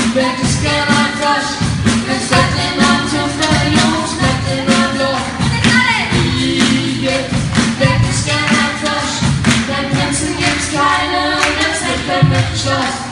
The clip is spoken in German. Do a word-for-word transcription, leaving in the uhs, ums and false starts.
Weg ist gern ein Frosch, es bleibt in einem Zufall, Jungs, bleibt in einem Loch. Fliege, weg ist gern ein Frosch, beim Prinzen gibt's keine, das Licht bleibt mit Schloss.